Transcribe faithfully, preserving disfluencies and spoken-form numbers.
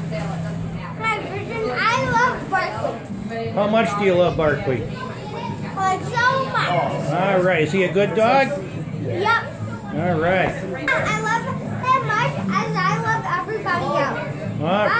My version, I love Barkley. How much do you love Barkley? Like so much. All right. Is he a good dog? Yep. All right. I love him much as I love everybody else. All